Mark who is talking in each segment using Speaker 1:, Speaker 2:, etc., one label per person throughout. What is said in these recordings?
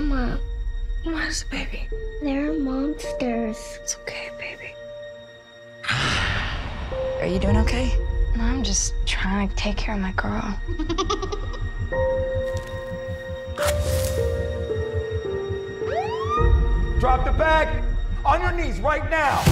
Speaker 1: Mama.
Speaker 2: What is it, baby?
Speaker 1: They're monsters.
Speaker 2: It's okay, baby.
Speaker 3: Are you doing okay?
Speaker 2: No, I'm just trying to take care of my girl.
Speaker 4: Drop the bag on your knees right now.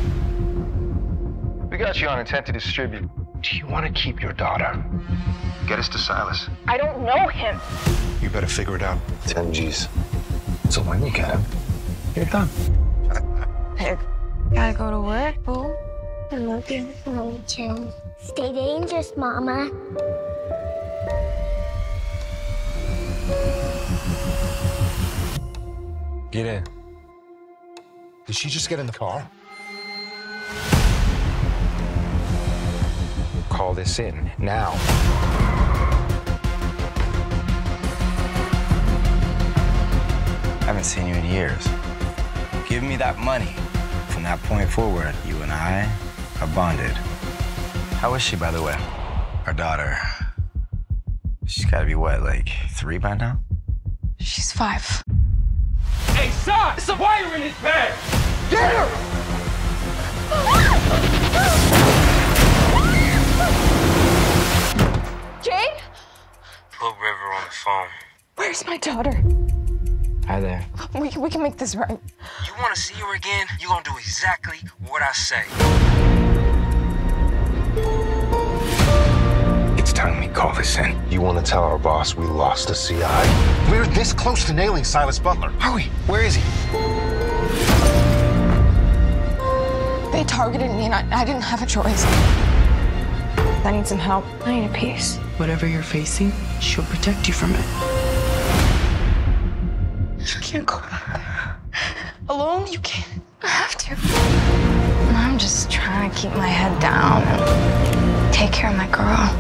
Speaker 5: We got you on intent to distribute. Do you want to keep your daughter? Get us to Silas.
Speaker 6: I don't know him.
Speaker 5: You better figure it out. 10 G's. So when you get him, you're done.
Speaker 2: Hey, gotta go to work, boo.
Speaker 1: I love you. I love you too. Stay dangerous, Mama.
Speaker 5: Get in. Did she just get in the car? Call this in now.
Speaker 7: I haven't seen you in years. Give me that money. From that point forward, you and I are bonded. How is she, by the way? Our daughter. She's gotta be what, like 3 by now?
Speaker 2: She's 5.
Speaker 4: Hey, son! There's a wire in his bag! Get her!
Speaker 2: Jane?
Speaker 7: Put River on the phone.
Speaker 2: Where's my daughter?
Speaker 7: Hi there.
Speaker 2: We can make this right.
Speaker 7: You wanna see her again? You gonna do exactly what I say. It's time we call this in.
Speaker 5: You want to tell our boss we lost a CI? We're this close to nailing Silas Butler.
Speaker 7: Are we? Where is he?
Speaker 2: They targeted me and I didn't have a choice. I need some help. I need a piece.
Speaker 8: Whatever you're facing, she'll protect you from it.
Speaker 2: You can't go back there. Alone, you can't. I have to. I'm just trying to keep my head down and take care of my girl.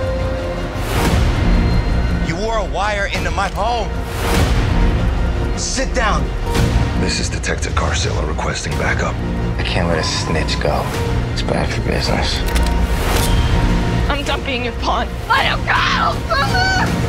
Speaker 7: You wore a wire into my home. Sit down.
Speaker 5: This is Detective Carcilla requesting backup.
Speaker 7: I can't let a snitch go. It's bad for business.
Speaker 2: I'm done being your pawn. Let him go! Mama!